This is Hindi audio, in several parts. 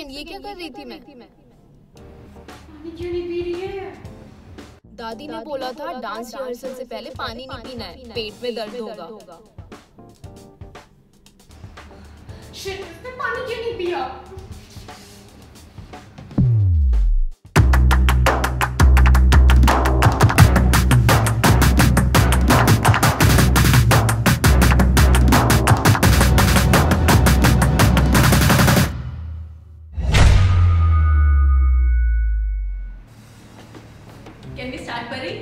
सेकंड, ये क्या कर रही थी मैं? पानी क्यों नहीं पी रही है? दादी ने बोला था डांस रिहर्सल से पहले पानी नहीं पीना है, पेट में दर्द होगा। शिट, इसने पानी क्यों नहीं पिया? Can we start, Pari?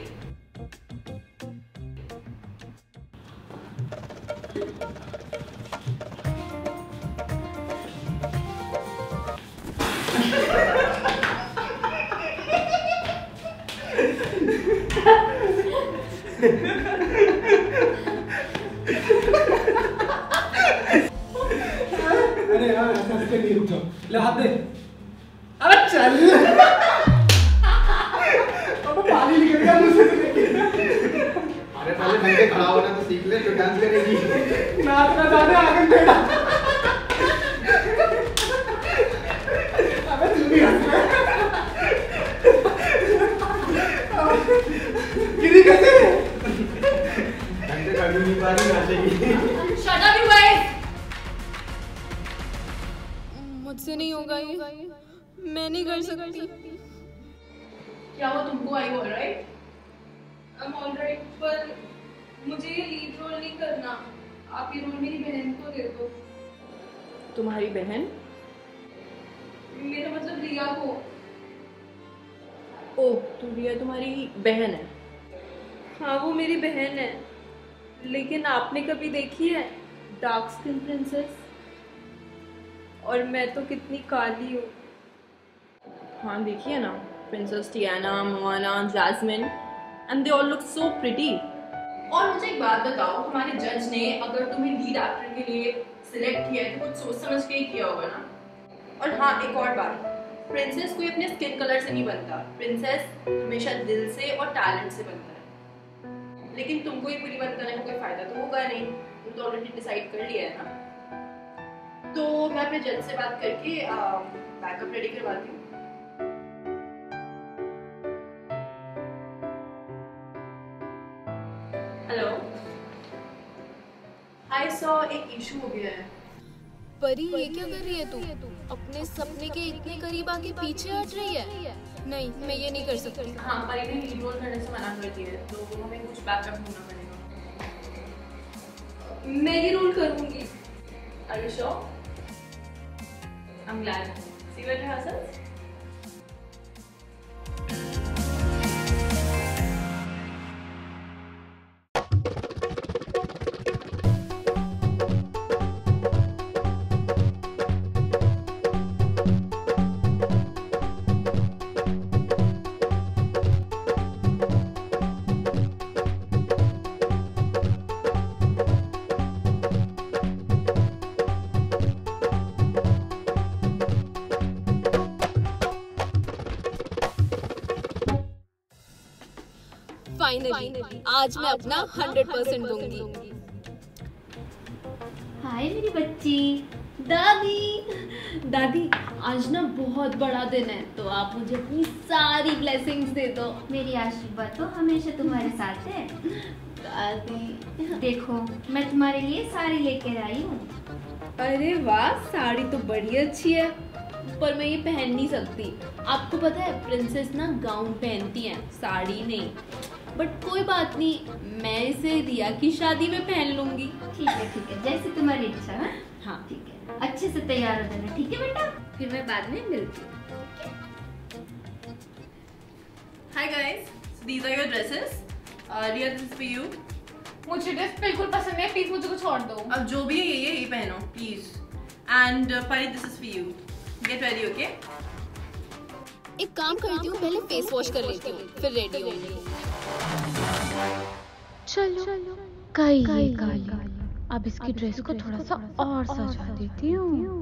अरे यार ऐसा इसके नहीं, रुक जाओ, ले हाथ दे। अबे चल अब पानी निकल गया मुझसे। अरे पहले ढंग से खड़ा होना तो सीख ले, तो डांस करेगी। नाच ना जाने आगे बेटा। अबे तू भी हंस रहा है। गिरी कैसे? ढंग से कर नहीं पा रही, नाचेगी। Shut up, you guys! मुझसे नहीं होगा ये, मैं नहीं कर सकती। क्या वो तुमको आई हो, right? I'm alright, पर मुझे ये लीड रोल नहीं करना। आप ये रोल मेरी बहन को दे दो। तुम्हारी बहन? मेरा मतलब रिया को। ओह, तो रिया तुम्हारी बहन है? हाँ, वो मेरी बहन है, लेकिन आपने कभी देखी है डार्क स्किन प्रिंसेस? और मैं तो कितनी काली हूँ। हाँ, देखिए ना, princess Tiana, Moana, Jasmine, and they all look so pretty. और मुझे एक बात बताओ, हमारे जज ने अगर तुम्हें लीड एक्टर के लिए सिलेक्ट किया है तो कुछ सोच समझ के ही किया होगा ना? और हाँ, एक और बात, प्रिंसेस कोई अपने स्किन कलर से नहीं बनता, प्रिंसेस हमेशा दिल से और टैलेंट से बनता है। लेकिन तुमको ही पूरी बनने का कोई फायदा तो होगा नहीं, तुम तो ऑलरेडी डिसाइड कर लिया है ना। तो मैं अपने जज से बात करके बैकअप रेडी करवाती हूँ। हेलो, आई सॉ एक इशू हो गया है। परी, ये क्या कर रही है तू? अपने सपने के इतने करीब आके पीछे हट रही है। नहीं, मैं ये नहीं कर सकती। हाँ, परी ने लीड रोल करने से मना कर दिया है, तो हमें कुछ बैकअप ढूंढना पड़ेगा। मैं ये रोल करूंगी। Are you sure? I'm glad. See you at rehearsals. Finally आज मैं अपना 100% दूंगी। हाय मेरी बच्ची। दादी आज ना बहुत बड़ा दिन है, तो आप मुझे अपनी सारी ब्लेसिंग्स दे दो। मेरी आशीर्वाद तो हमेशा तुम्हारे साथ है। दादी देखो, मैं तुम्हारे लिए साड़ी लेकर आई हूँ। अरे वाह, साड़ी तो बड़ी अच्छी है, पर मैं ये पहन नहीं सकती। आपको पता है प्रिंसेस ना गाउन पहनती हैं, साड़ी नहीं। बट कोई बात नहीं, मैं इसे रिया की शादी में पहन लूंगी। ठीक है, जैसे तुम्हारी इच्छा है। हाँ ठीक है, अच्छे से तैयार हो जाना, ठीक है बेटा? फिर मैं बाद में मिलती हूँ। Hi guys, so these are your dresses. Riya, this is for you. मुझे ड्रेस बिल्कुल पसंद नहीं, प्लीज मुझे कुछ और दो। अब जो भी है यही पहनो please. And Pari, this is for you. Get ready, okay? एक काम करती हूँ, पहले फेस वॉश कर लेती हूँ, फिर रेडी होंगी। चलो काली, अब इसकी ड्रेस को थोड़ा सा और सजा देती हूँ।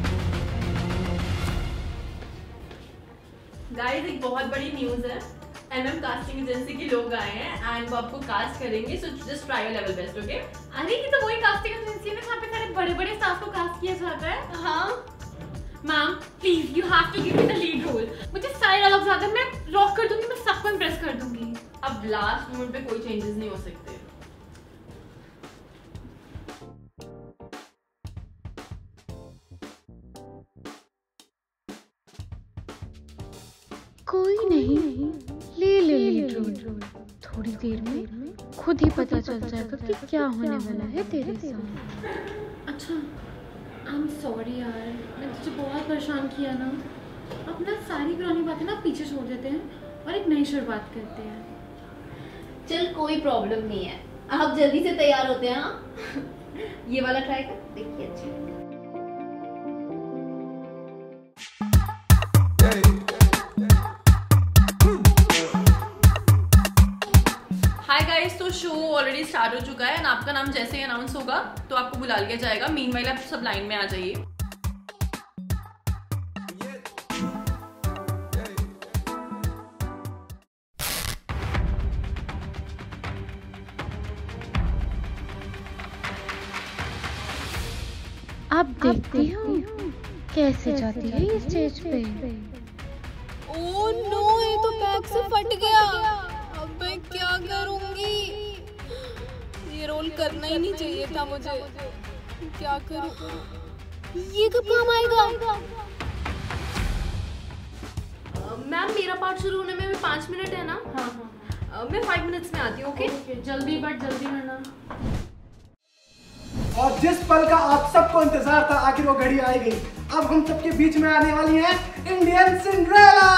गाइस, एक बहुत बड़ी न्यूज़ है। एनएम कास्टिंग एजेंसी के लोग आए हैं एंड वो आपको कास्ट करेंगे, so just try your level best, okay? अरे ये तो वही कास्टिंग एजेंसी है ना जहाँ पे सारे बड़े-बड़े स्टाफ को कास्ट किया जाता है। हाँ ma'am please you have to give me the lead role. मुझे सारे डायलॉग्स आते हैं, मैं रॉक कर दूंगी, मैं सबको इम्प्रेस कर दूंगी। अब लास्ट मोमेंट पे कोई चेंजेस नहीं हो सकते। कोई नहीं, ले लीड रोल। थोड़ी देर में खुद ही पता चल जाएगा कि क्या होने वाला है तेरे साथ। अच्छा आई एम सॉरी यार, मैं तुझे बहुत परेशान किया ना। अब ना सारी पुरानी बातें ना पीछे छोड़ देते हैं और एक नई शुरुआत करते हैं। चल कोई प्रॉब्लम नहीं है, आप जल्दी से तैयार होते हैं। हाँ ये वाला ट्राई कर, देखिए अच्छा लगेगा। हाय गाइस, तो शो ऑलरेडी स्टार्ट हो चुका है एंड आपका नाम जैसे ही अनाउंस होगा तो आपको बुला लिया जाएगा। मीनवाइल आप सब लाइन में आ जाइए। अब देखती हूँ कैसे जाती है ये स्टेज पे। ओह नो, ये तो बैग से फट गया। अब मैं क्या करूंगी? ये रोल करना ही नहीं चाहिए था मुझे। क्या करूं? ये कब काम आएगा? मैम मेरा पार्ट शुरू होने में 5 मिनट है ना? हाँ मैं 5 मिनट्स में आती हूँ। ओके जल्दी, बट जल्दी करना। और जिस पल का आप सबको इंतजार था, आखिर वो घड़ी आ गई। अब हम सबके बीच में आने वाली है इंडियन सिंड्रेला।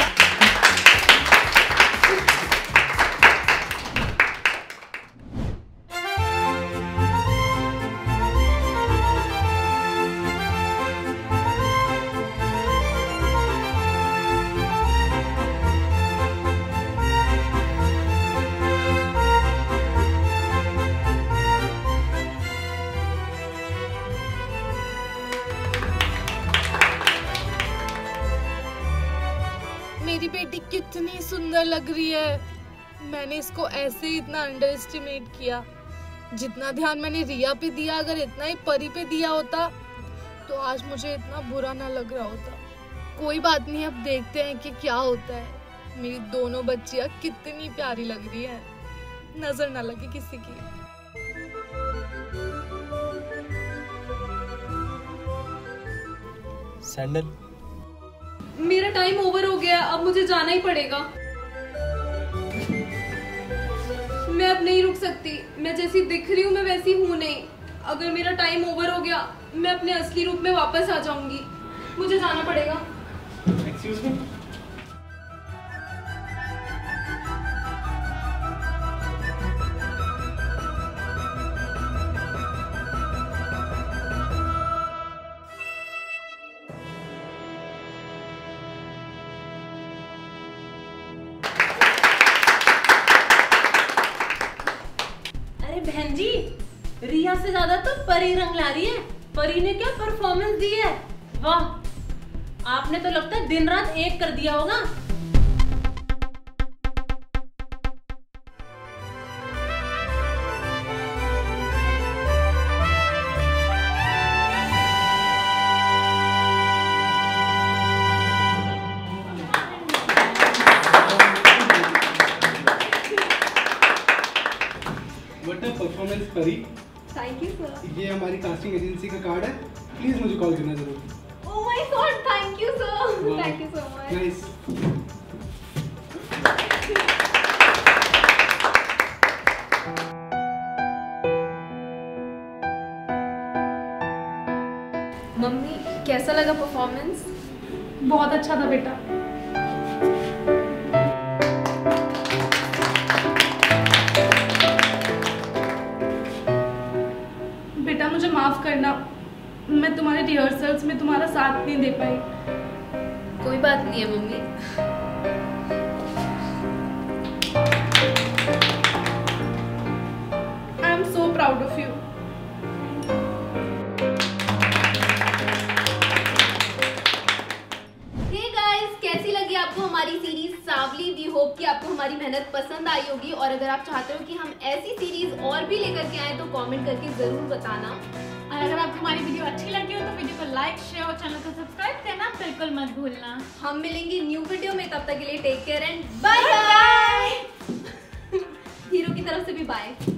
मेरी बेटी कितनी सुंदर लग रही है। मैंने इसको ऐसे ही इतना अंडर एस्टिमेट किया। जितना ध्यान मैंने रिया पे दिया, अगर इतना ही परी पे दिया होता तो आज मुझे इतना बुरा ना लग रहा होता। कोई बात नहीं, अब देखते हैं कि क्या होता है। मेरी दोनों बच्चियां कितनी प्यारी लग रही है, नजर ना लगे किसी की। सैंडल, मेरा टाइम ओवर हो गया, अब मुझे जाना ही पड़ेगा। मैं अब नहीं रुक सकती। मैं जैसी दिख रही हूँ मैं वैसी हूँ नहीं। अगर मेरा टाइम ओवर हो गया मैं अपने असली रूप में वापस आ जाऊंगी। मुझे जाना पड़ेगा। Excuse me. बहन जी, रिया से ज्यादा तो परी रंग ला रही है। परी ने क्या परफॉर्मेंस दी है, वाह! आपने तो लगता है दिन रात एक कर दिया होगा। Performance Pari. Thank you sir. ये हमारी कास्टिंग एजेंसी का कार्ड है, प्लीज मुझे कॉल करना जरूर। Oh my god, thank you sir. Thank you so much. Nice. Mummy कैसा लगा परफॉर्मेंस? बहुत अच्छा था बेटा। बेटा मुझे माफ करना, मैं तुम्हारे रिहर्सल्स में तुम्हारा साथ नहीं दे पाई। कोई बात नहीं है mummy. I am so proud of you. Hey guys, कैसी लगी आपको हमारी सीरीज सांवली? वी होप कि आपको हमारी मेहनत पसंद आई होगी, और अगर आप चाहते हो कि हम ऐसी सीरीज और भी लेकर के आए तो कमेंट करके जरूर बताना। और अगर आपको हमारी वीडियो अच्छी लगी हो तो वीडियो को लाइक, शेयर और चैनल को सब्सक्राइब करना बिल्कुल मत भूलना। हम मिलेंगे न्यू वीडियो में, तब तक के लिए take care and bye bye. Hero की तरफ से भी बाय।